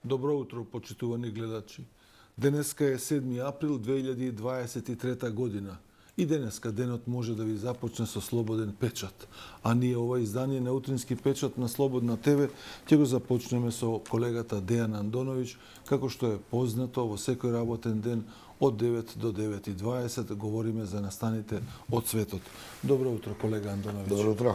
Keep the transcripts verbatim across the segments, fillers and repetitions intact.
Добро утро, почитувани гледачи. Денеска е седми април две илјади дваесет и трета година. И денеска денот може да ви започне со Слободен печат. А ние ова издание на Утрински печат на Слободна ТВ ќе го започнеме со колегата Дејан Андоновиќ, како што е познато во секој работен ден од девет до девет и дваесет говориме за настаните од светот. Добро утро, колега Андоновиќ. Добро утро.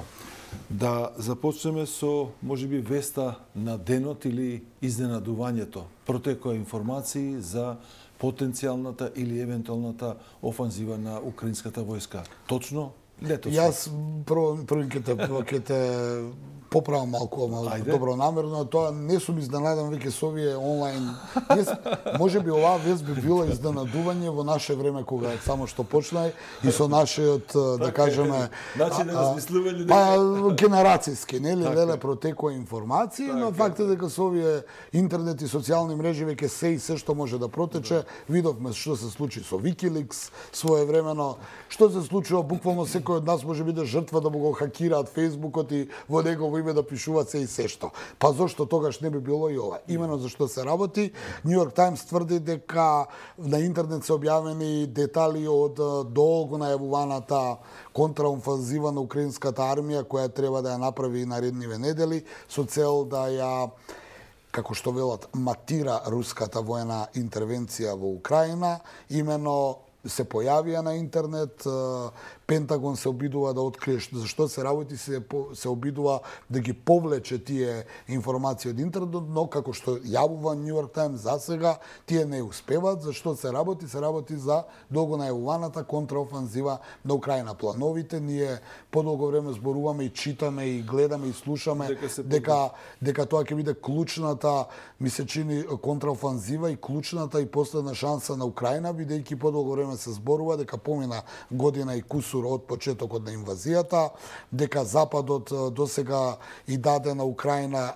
Да започнеме со, можеби, веста на денот или изненадувањето. Протекоа информации за потенцијалната или евентуалната офанзива на украинската војска. Точно? Не точно. Јас прво прво ќе те ќе те поправам малку, малку добронамерно, тоа не сум изненадан веќе со овие онлайн. Јас можеби оваа вест би била изненадување во наше време кога само што почна и со нашиот, да кажеме, начин на размислување, па генерацијски, нели, леле протекоа информации, но фактот е дека со овие интернет и социјални мрежи веќе се и се што може да протече. Видовме што се случи со Wikileaks своевремено, што се случува буквално секој од нас може биде жртва да му го хакираат Фејсбукот и во негово име да пишуваат се и се што. Па зошто тогаш не би било и ова? Имено за што се работи, New York Times тврди дека на интернет се објавени детали од долго најавуваната контраофанзива на украинската армија која треба да ја направи наредниве недели со цел да ја, како што велат, матира руската воена интервенција во Украина. Имено се појавија на интернет, Пентагон се обидува да открие за што се работи, се, се обидува да ги повлече тие информации од интернет, но како што јавува New York Times засега, тие не успеваат. За што се работи? Се работи за долго најавуваната контраофанзива на Украина. Плановите, ние подолго време зборуваме и читаме и гледаме и слушаме дека дека, дека тоа ќе биде клучната, ми се чини, контраофанзива и клучната и последна шанса на Украина, бидејќи подолго време се зборува дека помина година и кусур од почетокот на инвазијата, дека Западот досега и даде на Украина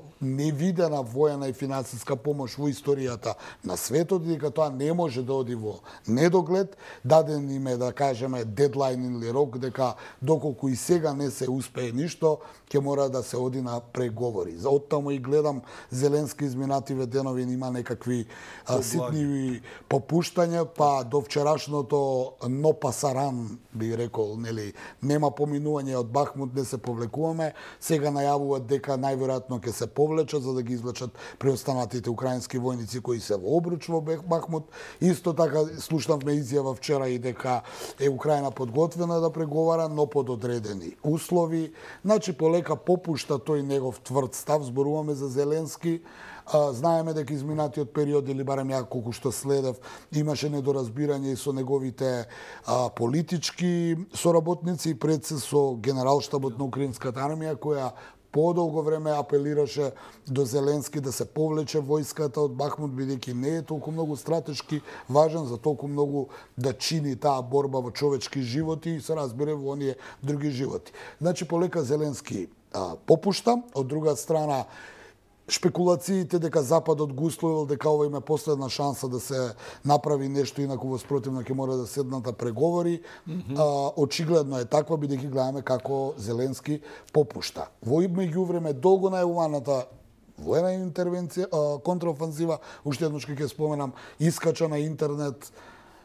невидена воена и финансиска помош во историјата на светот, дека тоа не може да оди во недоглед. Даден им е, да кажеме, дедлайн или рок, дека доколку и сега не се успее ништо, ќе мора да се оди на преговори. За оттаму и гледам Зеленски изминативе денови има некакви а, ситни попуштања, па до вчерашното но пасаран, би рекол, нели, нема поминување од Бахмут, не се повлекуваме. Сега најавуваат дека најверојатно ќе се повлечат за да ги извлечат преостанатите украински војници кои се во обруч во Бахмут. Исто така слушнавме изјава вчера и дека е Украина подготвена да преговара, но под одредени услови. Значи полека попушта тој негов тврд став. Зборуваме за Зеленски. Знаеме дека изминатиот период, или барем ја колку што следев, имаше недоразбирање и со неговите а, политички соработници и пред се со генералштабот на украинската армија, која подолго време апелираше до Зеленски да се повлече војската од Бахмут, бидејќи не е толку многу стратешки важен за толку многу да чини таа борба во човечки животи и се разбере во оние други животи. Значи полека Зеленски а, попушта, од друга страна шпекулациите дека Западот го условил дека ова има последна шанса да се направи нешто, инаку во спротивно ќе мора да седнат да преговори. Mm -hmm. а, очигледно е таква, бидејќи гледаме како Зеленски попушта. Во меѓувреме долго најавуваната воена интервенција, а, контраофанзива, уште еднаш ќе споменам, искача на интернет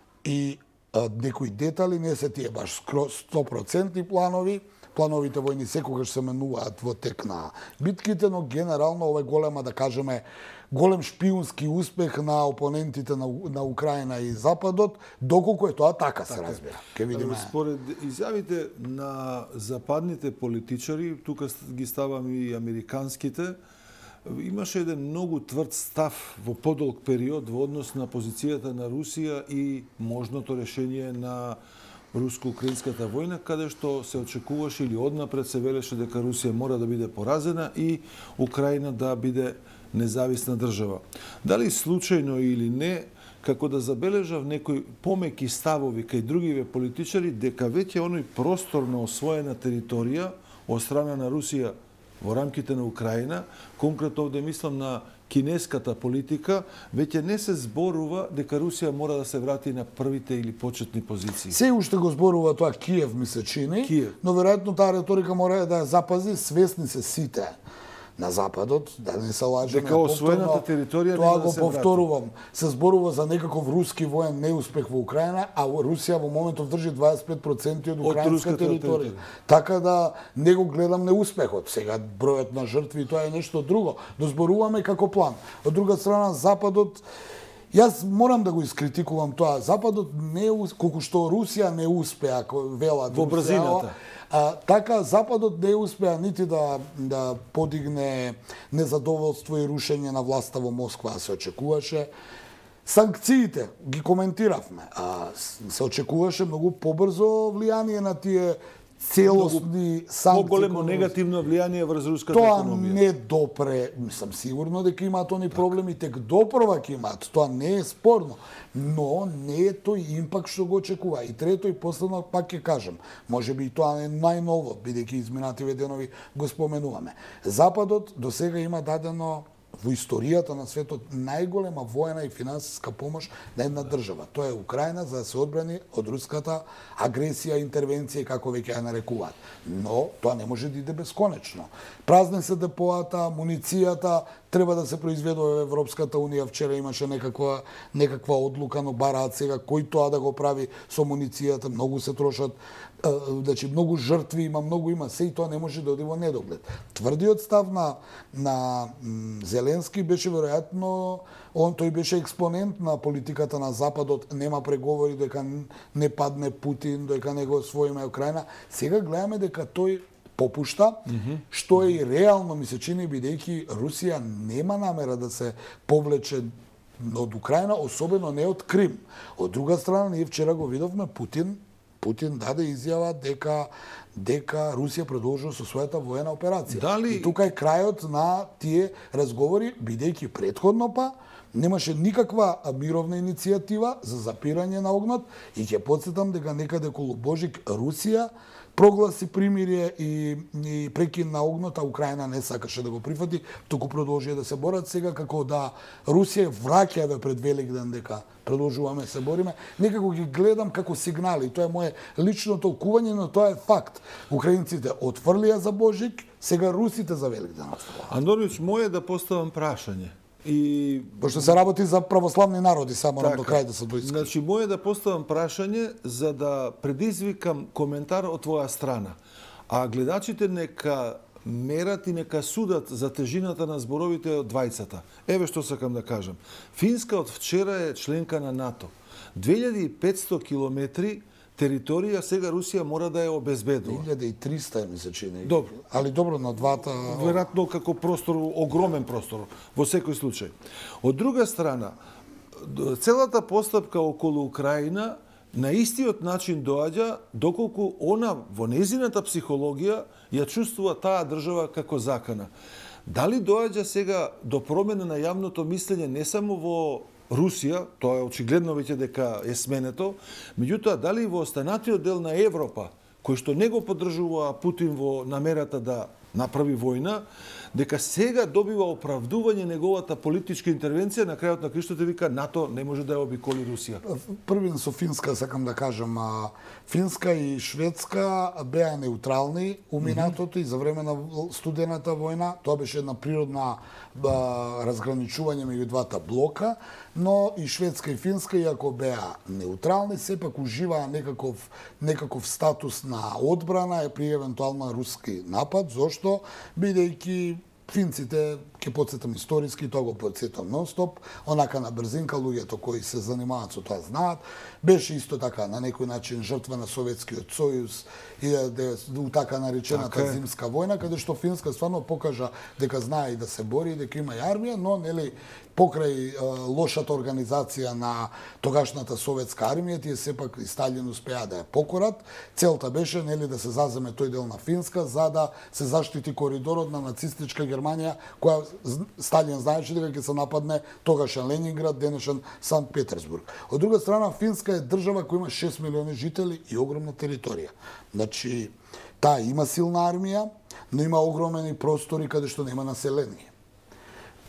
и а, некои детали, не се тие баш сто проценти планови. Плановите војни секогаш се менуваат во тек на битките, но генерално ова е голема, да кажеме, голем шпиунски успех на опонентите на, на Украина и Западот, доколку е тоа така, се разбира. Ке видиме. Според изјавите на западните политичари, тука ги ставам и американските, имаше еден многу тврд став во подолг период во однос на позицијата на Русија и можното решение на руско-украинската војна, каде што се очекуваше или однапред се велеше дека Русија мора да биде поразена и Украина да биде независна држава. Дали случајно или не, како да забележав некои помеки ставови кај другиве политичари, дека веќе оној простор на освоена територија од страна на Русија во рамките на Украина, конкретно овде мислам на кинеската политика, веќе не се зборува дека Русија мора да се врати на првите или почетни позиции. Се уште го зборува тоа Киев, ми се чини, Киев. Но веројатно таа реторика мора да ја запази, свесни се сите на Западот, да не се лажеме. Дека освоената територија тоа нема да го се повторувам. Се зборува за некаков руски воен неуспех во Украина, а Русија во моментов држи дваесет и пет проценти од украинска територија. Така да не го гледам неуспехот. Сега бројот на жртви тоа е нешто друго. Да зборуваме како план. Од друга страна Западот, јас морам да го искритикувам тоа. Западот не колку што Русија не успеа, велат во брзината. А, така Западот не успеа нити да да подигне незадоволство и рушење на власта во Москва, а се очекуваше. Санкциите ги коментиравме, а се очекуваше многу побрзо влијание на тие целосни санкции. Поголемо негативно влијание врз руската тоа економија. Тоа не допре, мислам сигурно дека имаат они проблеми, тек допрва ќе имаат. Тоа не е спорно, но не е тој импакт што го очекува. И трето и последно пак ќе кажам, можеби и тоа е најново, бидејќи изминативе денови го споменуваме. Западот до сега има дадено во историјата на светот најголема воена и финансиска помош на една држава. Тоа е Украина за да се одбрани од руската агресија, интервенција, како веќе ја нарекуваат. Но тоа не може да иде бесконечно. Празни се депоата, муницијата треба да се произведе во Европската унија. Вчера имаше некаква некаква одлука, но бараат сега кој тоа да го прави со муницијата. Многу се трошат, значи многу жртви има, многу има, се и тоа не може да оди во недоглед. Тврдиот став на на Зеленски беше веројатно, он тој беше експонент на политиката на Западот, нема преговори дека не падне Путин, дека не го освоиме Украина. Сега гледаме дека тој попушта, mm -hmm. што е и реално ми се чини, бидејќи Русија нема намера да се повлече од Украина, особено не од Крим. Од друга страна, ние вчера го видовме Путин, Путин даде изјава дека дека Русија продолжува со својата воена операција. Дали... И тука е крајот на тие разговори, бидејќи претходно па немаше никаква мировна иницијатива за запирање на огнот и ќе потсетам дека некаде околу Божик Русија прогласи примирие и, и прекин на огнот, а Украина не сакаше да го прифати, туку продолжија да се борат. Сега како да Русија враќа пред Великден дека продолжуваме се бориме, некако ги гледам како сигнали. Тоа е мое лично толкување, но тоа е факт. Украинците отфрлија за Божик, сега русите за Великден отфрлија. Андоровиќ, моје да поставам прашање. И пошто се работи за православни народи, само така, до крај да се доискам. Значи, моје да поставам прашање за да предизвикам коментар од твоја страна. А гледачите нека мерат и нека судат за тежината на зборовите од двајцата. Еве што сакам да кажам. Финска од вчера е членка на НАТО. две илјади и петсто километри територија сега Русија мора да ја обезбедува. две илјади и триста ми се чини. Добро. Али добро на двата... Веројатно како простор, огромен простор, во секој случај. Од друга страна, целата постапка околу Украина на истиот начин доаѓа доколку она во незината психологија ја чувствува таа држава како закана. Дали доаѓа сега до промена на јавното мислење не само во Русија, тоа е очигледно веќе дека е сменето, меѓутоа дали во останатиот дел на Европа, кој што не го поддржува Путин во намерата да направи војна, дека сега добива оправдување неговата политичка интервенција, на крајот на криштото вика НАТО не може да ја обиколи Русија. Први со Финска сакам да кажам, Финска и Шведска беа неутрални у минатото mm -hmm. и за време на студената војна, тоа беше една природна разграничување меѓу двата блока, но и Шведска и Финска, иако беа неутрални, сепак уживаа некаков, некаков статус на одбрана при евентуална руски напад. Зошто? Бидејќи финците, ќе подсетам историски, тоа го подсетам нон-стоп, онака на брзинка, луѓето кои се занимаваат со тоа знаат, беше исто така на некој начин жртва на Советскиот сојуз и у така наречената така зимска војна, каде што Финска стварно покажа дека знае и да се бори, дека има и армија, но нели покрај а, лошата организација на тогашната советска армија, тие сепак и Сталин успеа да ја покорат. Целта беше нели да се заземе тој дел на Финска за да се заштити коридорот на нацистичка Германија, која Сталин знаеше дека ќе се нападне тогашен Ленинград, денешен Санкт Петерсбург. Од друга страна, Финска е држава која има шест милиони жители и огромна територија. Значи, таа има силна армија, но има огромни простори каде што нема население.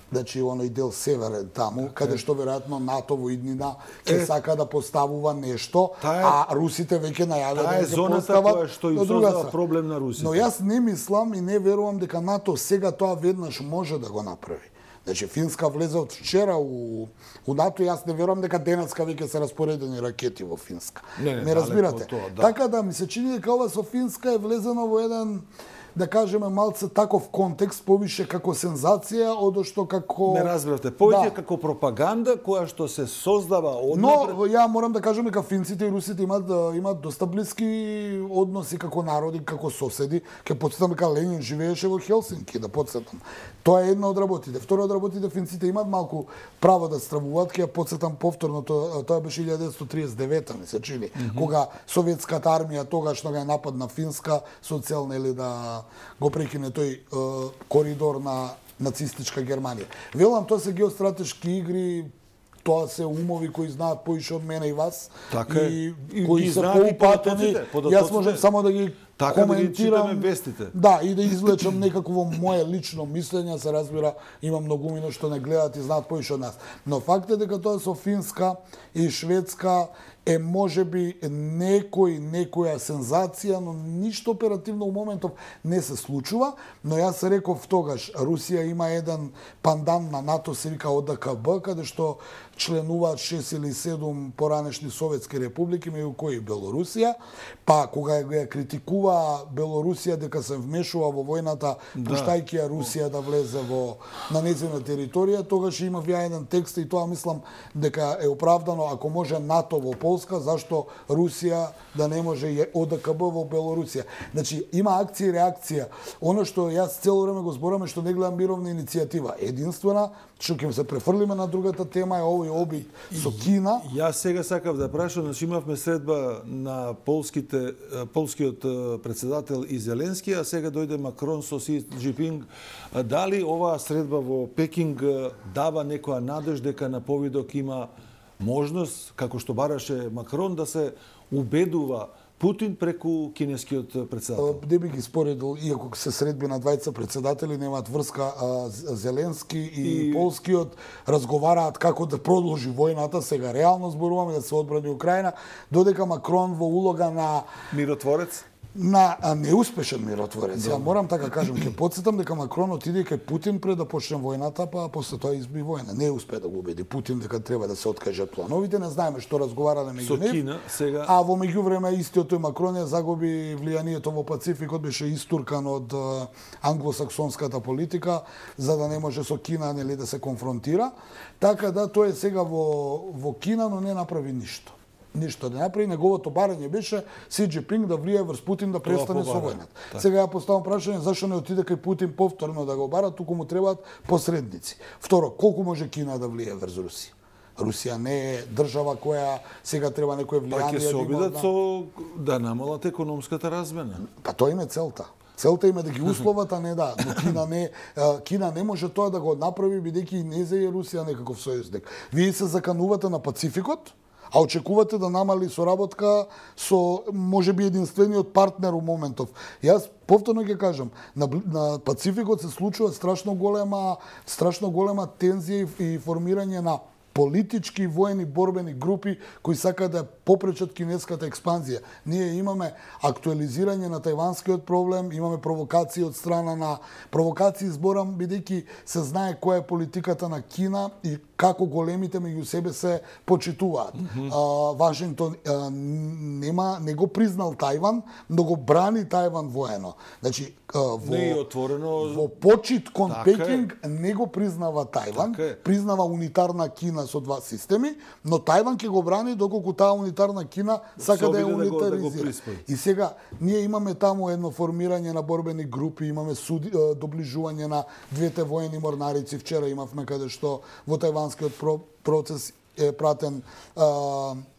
значи оној дел северен таму, каде што веројатно НАТО во иднина ќе сака да поставува нешто, а русите веќе најавиле да ќе постават. Таа е зоната која што им создава проблем на русите. Но јас не мислам и не верувам дека НАТО сега тоа веднаш може да го направи. Значи, Финска влезе од вчера у, у НАТО, јас не верувам дека денеска веќе се распоредени ракети во Финска. Не, не, ме разбирате? Тоа, да. Така да ми се чини дека ова со Финска е влезено во еден, да кажеме, малце таков контекст, повише како сензација, одошто како... Не разбирате, повеќе да. како пропаганда која што се создава од Но ја морам да кажам дека финците и русите имаат имаат доста блиски односи како народи, како соседи. Ке потсетам дека Ленин живееше во Хелсинки, да потсетам. Тоа е една од работите. Втора од работите, финците имаат малку право да стравуваат, ке ја потсетам повторно, тоа, тоа беше илјада деветстотини триесет и девета, ми се чини, mm -hmm. кога советската армија тогаш што ја нападна Финска, социјална или да го прекине тој е, коридор на нацистичка Германија. Велам, тоа се геостратешки игри, тоа се умови кои знаат поише од мене и вас, така и, и кои ги се поупатени. Јас можам само да ги така коментирам, да ги вестите. Да, и да извлечам некакво мое лично мислење, се разбира, има многумина што не гледаат и знаат поише од нас. Но факт е дека тоа со Финска и Шведска е можеби некој некоја сензација, но ништо оперативно у моментов не се случува, но јас реков тогаш, Русија има еден пандан на НАТО, се вика О Д К Б, каде што членуваат шест или седум поранешни советски републики, меѓу кои Белорусија, па кога ја критикува Белорусија дека се вмешува во војната, да. Пуштајќи ја Русија да влезе во на нејзина територија, тогаш има ја еден текст и тоа мислам дека е оправдано, ако може НАТО во Полска, зашто Русија да не може О Д К Б во Белорусија. Значи има акција и реакција. Оно што јас цело време го збораме, што не гледам мировна иницијатива, единствена, што ќе се префрлиме на другата тема е овој обид со Кина. Јас сега сакав да прашам, значи имавме средба на полските полскиот претседател и Зеленски, а сега дојде Макрон со Си Џинпинг. Дали оваа средба во Пекинг дава некоја надеж дека на повидок има можност, како што бараше Макрон, да се убедува Путин преку кинескиот претседател? Не би ги споредил, иако се средби на двајца претседатели, немаат врска, а Зеленски и, и полскиот разговараат како да продолжи војната, сега реално зборуваме да се одбрани Украина, додека Макрон во улога на миротворец, на неуспешен миротворец. Ја морам така кажам, ќе потсетам дека Макрон отиде кај Путин пред да почне војната, па после тоа изби војна. Не успе да го убеди Путин дека треба да се откаже од плановите, не знаеме што разговарале меѓу нив. Кина, сега... А во меѓувреме истиот тој Макрон ја загуби влијанието во Пацификот, беше истуркан од англосаксонската политика, за да не може со Кина нели да се конфронтира. Така да тој е сега во во Кина, но не направи ништо. Ништо да направи, неговото барање беше Си Џинпинг да влие врз Путин да престане со војната. Сега ја поставам прашање зашто не отиде кај Путин повторно да го бара, туку му требаат посредници. Второ, колку може Кина да влие врз Русија? Русија не е држава која сега треба некој влијание. Па ќе се обидат со да намалат економската размена. Па тоа им е целта. Целта им е да ги условат, а не да. Но Кина не, Кина не може тоа да го направи, бидејќи не за Русија некаков сојузник. Вие се заканувате на Пацификот, а очекувате да намали соработка со можеби единствениот партнер у моментов. Јас повторно ќе кажам, на, на Пацификот се случува страшно голема, страшно голема тензија и, и формирање на политички и воени борбени групи кои сакаат да попречат кинеската експанзија. Ние имаме актуализирање на тајванскиот проблем, имаме провокации од страна на провокации, зборам бидејќи се знае која е политиката на Кина и како големите меѓу себе се почитуваат. Mm -hmm. а, Вашингтон а, нема не го признал Тајван, но го брани Тајван воено. Значи а, во, не е отворено во почит кон Пекинг не го признава Тајван, признава унитарна Кина со два системи, но Тајван ќе го брани доколку таа унитарна Кина сака да ја унитаризира. Да и сега ние имаме таму едно формирање на борбени групи, имаме суди, доближување на двете воени морнарици. Вчера имавме каде што во тајванскиот процес е пратен а,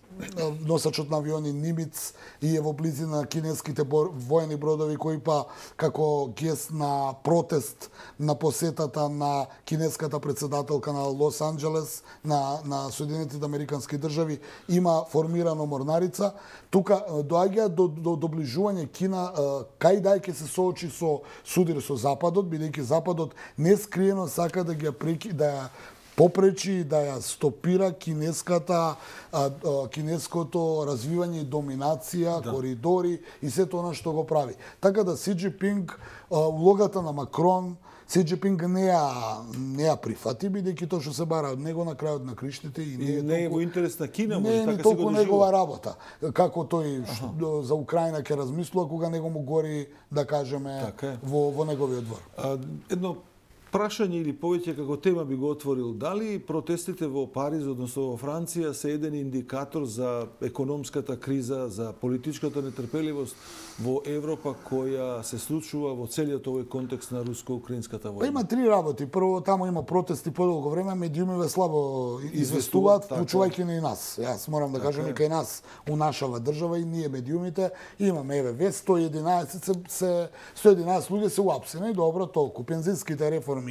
носачот на авиони Нимиц и е во близина на кинеските воени бродови кои па како гест на протест на посетата на кинеската председателка на Лос Анџелес на на Соединетите американски држави има формирано морнарица. Тука доаѓа до, до доближување Кина кај дај ќе се соочи со судир со Западот, бидејќи Западот нескриено сака да ги преки да ја попречи да ја стопира кинеската а, а, кинеското развивање и доминација, да. коридори и сето она што го прави. Така да Си Џинпинг, улогата на Макрон, Си Џинпинг не ја не ја прифати, бидејќи тоа што се бара од него на крајот на криштите и не е, не е во интерес на Кина, не е ни толку негова работа. Како тој ш, за Украина ќе размислува кога него му гори, да кажеме, така во во неговиот двор. А, едно прашање или повеќе како тема би го отворил. Дали протестите во Париз, односно во Франција, се еден индикатор за економската криза, за политичката нетрпеливост во Европа која се случува во целиот овој контекст на руско-украинската војна? Па има три работи. Прво, таму има протести подолго време, медиумиве слабо известуваат, вклучувајќи и нас. Јас морам да кажам и кај нас, у нашава држава и ние медиумите имаме еве ве сто и единаесет се, се сто и единаесет луѓе се уапсени, добро толку. Пензинските реформи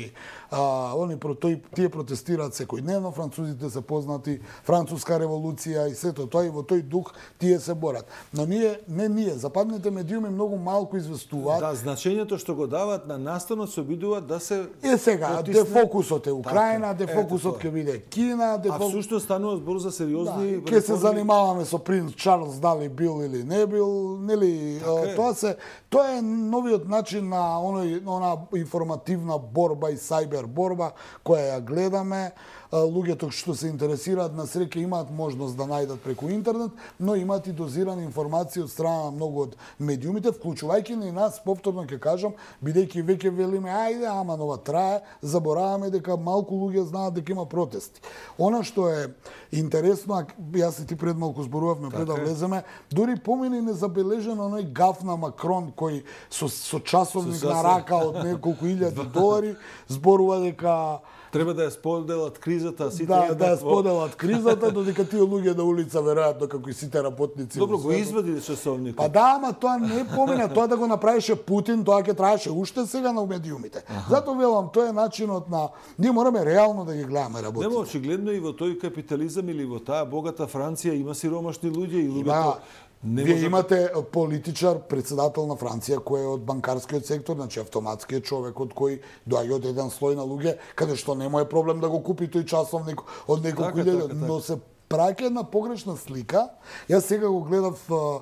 А, они про тој тие протестираат секојдневно, французите се познати, француска револуција и сето тоа и во тој дух тие се борат. Но ние не ние, западните медиуми многу малку известуваат. Да, значењето што го даваат на настанот се обидуваат да се Е сега, потисне... де фокусот е Украина, де фокусот ќе биде Кина, де А всушност станува збор за сериозни да, ќе се занимаваме со принц Чарлс дали бил или не бил, нели, така тоа се тоа е новиот начин на оној она информативна борба и сајбер борба која ја гледаме. Луѓето што се интересираат на среќа имаат можност да најдат преку интернет, но имаат и дозирани информации од страна на многу од медиумите, вклучувајќи и нас, повторно ќе кажам, бидејќи веќе велиме ајде, ама нова трае, забораваме дека малку луѓе знаат дека има протести. Она што е интересно, јас и ти пред малку зборувавме пред да влеземе, дури помини незабележено оној гаф на Макрон кој со, со часовник на рака од неколку илјади долари зборува дека треба да ја споделат кризата, сите да, да ја споделат кризата, додека тие луѓе на улица веројатно како и сите работници. Добро, го извади часовникот. Па да, ама тоа не помина, тоа да го направише Путин, тоа ќе траеше уште сега на медиумите. Аха. Зато велам, тоа е начинот на ние мораме реално да ги гледаме работите. Нема очигледно и во тој капитализам или во таа богата Франција има сиромашни луѓе и луѓето Не Вие може... имате политичар, председател на Франција, кој е од банкарскиот сектор, значи автоматскиот човек од кој доаѓа од еден слој на луѓе, каде што нема е проблем да го купи тој часовник од неколку илјади, но се праќа една погрешна слика. Јас сега го гледав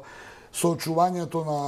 соочувањето на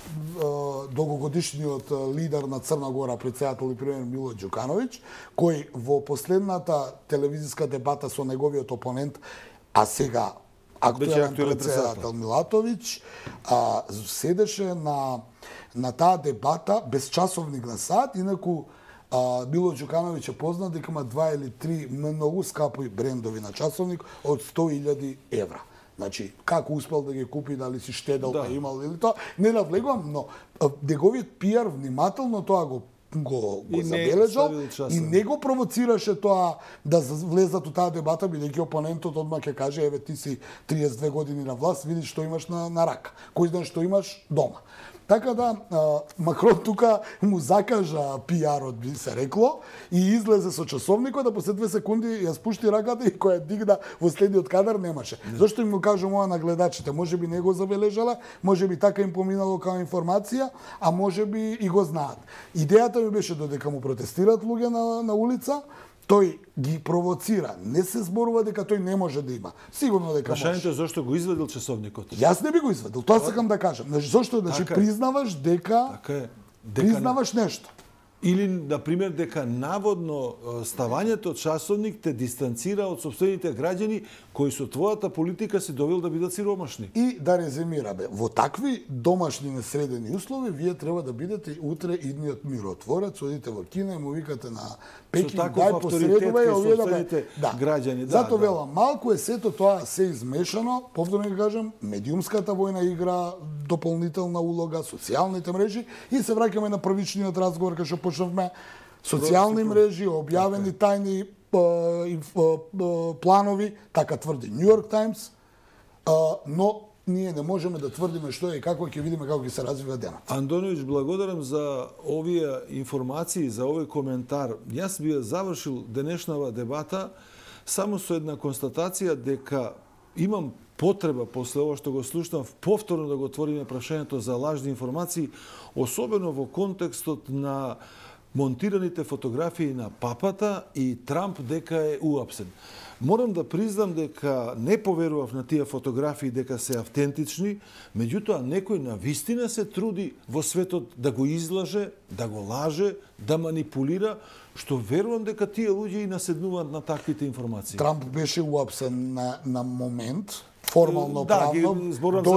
долгогодишниот лидер на Црна Гора, председател и премиер Мило Ѓукановиќ, кој во последната телевизиска дебата со неговиот опонент, а сега актуелен председател Милатовиќ, а, седеше на, на таа дебата без часовник на сат, инаку а, Мило Ѓукановиќ е познат дека има два или три многу скапи брендови на часовник од сто илјади евра. Значи, како успел да ги купи, дали си штедел, да имал или тоа, не навлегувам, но неговиот пиар внимателно тоа го го, го забележал и не го провоцираше тоа да влезат у таа дебата, бидејќи опонентот одма ќе каже еве ти си триесет и две години на власт, видиш што имаш на, на рака. Кој знае што имаш дома. Така да, а, Макрон тука му закажа пиарот, би се рекло, и излезе со часовникот, да после две секунди ја спушти раката и која дигна во следниот кадар немаше. Не. Зошто им го кажам ова на гледачите? Може би не го забележала, може би така им поминало као информација, а може би и го знаат. Идејата ми беше додека му протестират луѓе на, на улица, тој ги провоцира. Не се зборува дека тој не може да има. Сигурно дека може. Прашањето е зошто го извадил часовникот? Јас не би го извадил. Тоа сакам да кажам. Значи зошто значи така признаваш дека така е. Дека признаваш нешто. Или, например, дека наводно ставањето од часовник те дистанцира од сопствените граѓани кои со твојата политика се довел да бидат сиромашни. И да резимираме, во такви домашни несредени услови, вие треба да бидете утре идниот миротворец, одите во кино и му викате на Пекин, дај посредувај, овие да бе... Да. Граѓани, да. Зато да. велам, малку е сето тоа се измешано, повторно ќе кажам, медиумската војна игра дополнителна улога, социјалните мрежи и се враќаме на првичниот разговор кај што почнавме, социјални мрежи, објавени тајни планови, така тврди Нью Йорк Таймс, но ние не можеме да тврдиме што е и како, ќе видиме како ќе се развива денот. Андоновиќ, благодарам за овие информации, за овој коментар. Јас би завршил денешнава дебата само со една констатација дека имам потреба после ова што го слушнав повторно да го отвориме прашањето за лажни информации, особено во контекстот на монтираните фотографии на папата и Трамп дека е уапсен. Морам да признам дека не поверував на тие фотографии дека се автентични, меѓутоа некој на вистина се труди во светот да го излаже, да го лаже, да манипулира, што верувам дека тие луѓе и наседнуваат на таквите информации. Трамп беше уапсен на, на момент, формално да, правно,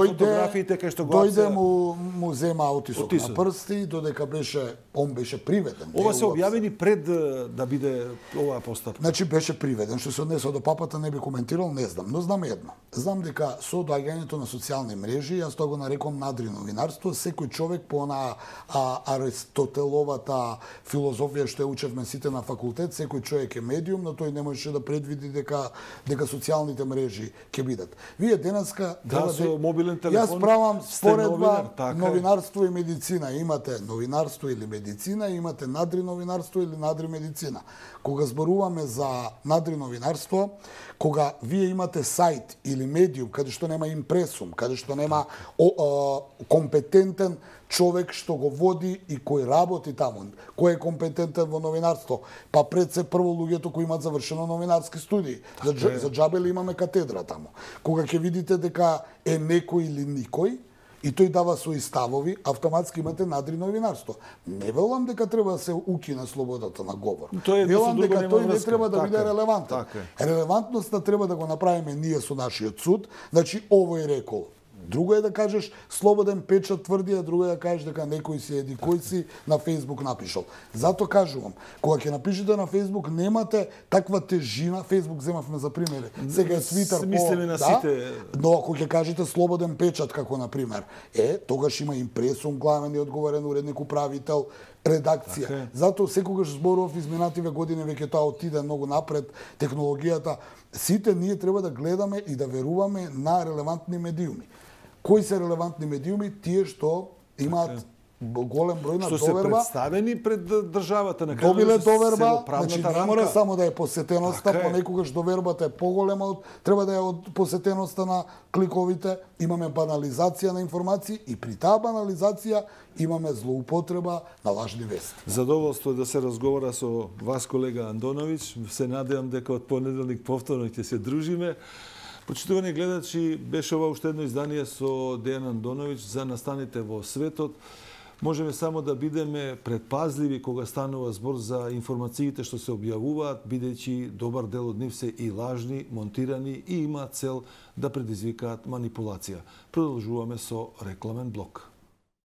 дојде, дојде му, му зема отисок, отисок на прсти, додека беше, он беше приведен. Ова се објавени пред да биде оваа постапка. Значи беше приведен, што се однесува до папата не би коментирал, не знам, но знам едно. Знам дека со доаѓањето на социјални мрежи, јас тоа го нарекувам надри новинарство, секој човек по она а, Аристотеловата филозофија што ја учевме сите на факултет, секој човек е медиум, но тој не можеше да предвиди дека дека социјалните мрежи ќе бидат. Вие денеска да, да со мобилен телефон. Јас правам споредба новинар, така новинарство и медицина. Имате новинарство или медицина, имате надри новинарство или надри медицина. Кога зборуваме за надри новинарство, кога вие имате сајт или медиум каде што нема импресум, каде што нема о, о, компетентен човек што го води и кој работи таму, кој е компетентен во новинарство, па пред се прво луѓето кои имаат завршено новинарски студии. За, за џабе имаме катедра таму. Кога ќе видите дека е некој или никој, и тој дава своји ставови, автоматски имате надри новинарство. Не велам дека треба да се укине слободата на говор. Велам дека тој не треба да биде релевантен. Релевантноста треба да го направиме ние со нашиот суд. Значи, овој рекол. Друго е да кажеш слободен печат тврди, а друго е да кажеш дека некој си еди кој си на Фејсбук напишал. Зато кажувам, кога ќе напишете на Фејсбук немате таква тежина, Фејсбук земавме за пример, сега е Твитер по на сите... да, но ако ќе кажете слободен печат како на пример, е тогаш има импресум, главен и одговорен уредник, управител, редакција. Okay. Зато секогаш зборував изминативе години веќе тоа отиде многу напред технологијата. Сите ние треба да гледаме и да веруваме на релевантни медиуми. Кои се релевантни медиуми? Тие што имаат okay. голем број на што доверба. Што се представени пред државата на добиле доверба, значи не мора само да е посетеноста, така понекогаш довербата е поголема од треба да е од посетеноста на кликовите. Имаме банализација на информации и при таа банализација имаме злоупотреба на лажни вести. Задоволство е да се разговара со вас, колега Андоновиќ. Се надевам дека од понеделник повторно ќе се дружиме. Почитувани гледачи, беше ова уште едно издание со Дејан Андоновиќ за настаните во светот. Можеме само да бидеме предпазливи кога станува збор за информациите што се објавуваат, бидејќи добар дел од нив се и лажни, монтирани и имаат цел да предизвикаат манипулација. Продолжуваме со рекламен блок.